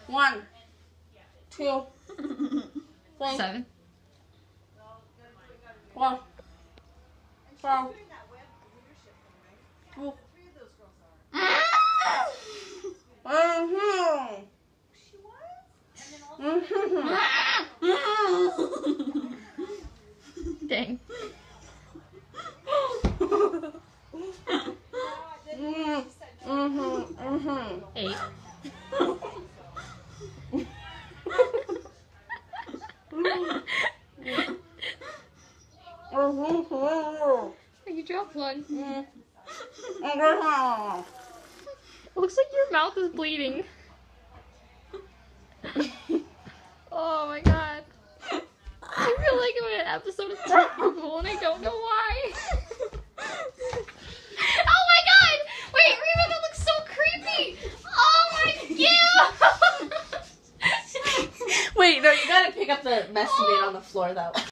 1, 2, 3, 7. 4, 5, 6. Dang. 8. You dropped one. It looks like your mouth is bleeding. Oh my god. I feel like I'm in an episode of Terrible and I don't know why. Oh my god! Wait, Reva, that looks so creepy! Oh my god! Wait, no, you gotta pick up the mess you made on the floor though.